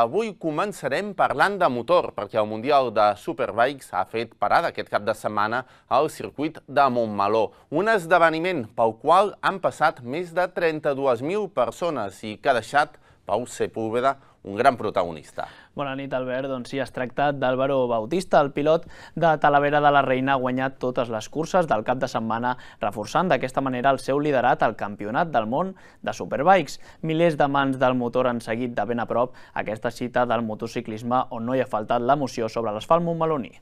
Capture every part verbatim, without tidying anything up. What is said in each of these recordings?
Avui començarem parlant de motor, perquè el Mundial de Superbikes ha fet parada aquest cap de setmana al circuit de Montmeló, un esdeveniment pel qual han passat més de trenta-dues mil persones i que ha deixat Pau Sepúlveda un gran protagonista. Bona nit, Albert. Doncs sí, es tracta d'Álvaro Bautista, el pilot de Talavera de la Reina. Ha guanyat totes les curses del cap de setmana, reforçant d'aquesta manera el seu liderat al Campionat del Món de Superbikes. Milers de mans del motor han seguit de ben a prop aquesta cita del motociclisme on no hi ha faltat l'emoció sobre l'asfalt montmeloní.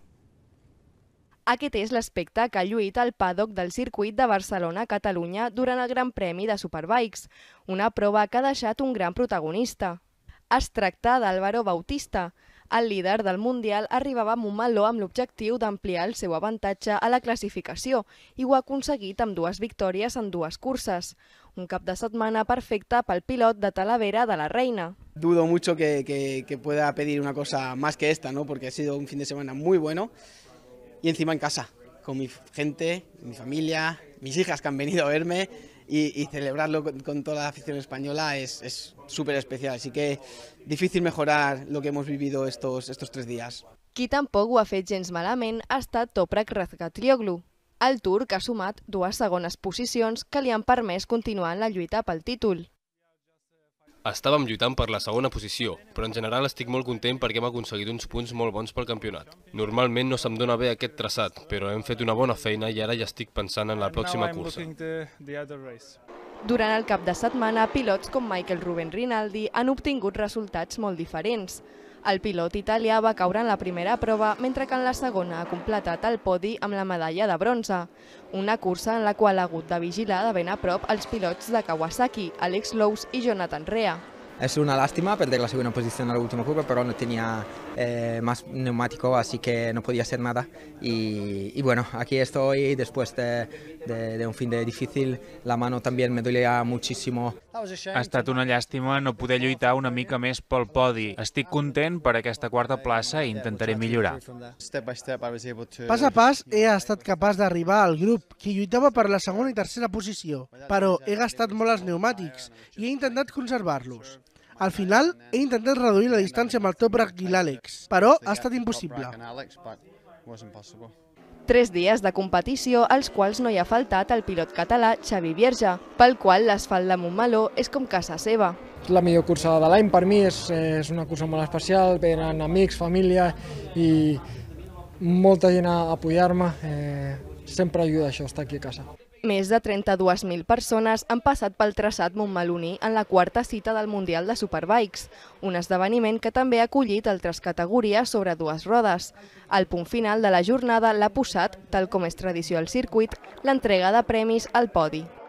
Aquest és l'aspecte que ha lluït al paddock del circuit de Barcelona-Catalunya durant el Gran Premi de Superbikes, una prova que ha deixat un gran protagonista. Es tracta d'Álvaro Bautista. El líder del Mundial arribava a Montmeló amb l'objectiu d'ampliar el seu avantatge a la classificació i ho ha aconseguit amb dues victòries en dues curses. Un cap de setmana perfecte pel pilot de Talavera de la Reina. Dudo mucho que, que, que pueda pedir una cosa más que esta, ¿no? Porque ha sido un fin de semana muy bueno. Y encima en casa, con mi gente, mi familia, mis hijas que han venido a verme y, y celebrarlo con, con toda la afición española es súper especial. Así que difícil mejorar lo que hemos vivido estos, estos tres días. Qui tampoc ho ha fet gens malament ha estat Toprak Razgatlioglu. El turc ha sumat dues segones posicions que li han permès continuar en la lluita pel títol. Estàvem lluitant per la segona posició, però en general estic molt content perquè hem aconseguit uns punts molt bons pel campionat. Normalment no se'm dona bé aquest traçat, però hem fet una bona feina i ara ja estic pensant en la pròxima cursa. Durant el cap de setmana, pilots com Michael Ruben Rinaldi han obtingut resultats molt diferents. El pilot italià va caure en la primera prova, mentre que en la segona ha completat el podi amb la medalla de bronze. Una cursa en la qual ha hagut de vigilar de ben a prop els pilots de Kawasaki, Alex Lowes i Jonathan Rea. Es una lástima perder la segunda posición en la última curva, pero no tenía eh, más neumático, así que no podía hacer nada. Y, y bueno, aquí estoy después de, de, de un fin de difícil. La mano también me dolía muchísimo. Ha estat una llàstima no poder lluitar una mica més pel podi. Estic content per aquesta quarta plaça i intentaré millorar. Pas a pas he estat capaç d'arribar al grup, que lluitava per la segona i tercera posició, però he gastat molt els pneumàtics i he intentat conservar-los. Al final, he intentat reduir la distància amb el Toprak i l'Àlex, però ha estat impossible. Tres dies de competició, als quals no hi ha faltat el pilot català Xavi Vierge, pel qual l'asfalt de Montmeló és com casa seva. És la millor cursa de l'any per mi, és, és una cursa molt especial, venen amics, família i molta gent a apoyar-me. Eh, sempre ajuda això, estar aquí a casa. Més de trenta-dues mil persones han passat pel traçat montmeloní en la quarta cita del Mundial de Superbikes, un esdeveniment que també ha acollit altres categories sobre dues rodes. Al punt final de la jornada l'ha posat, tal com és tradició al circuit, l'entrega de premis al podi.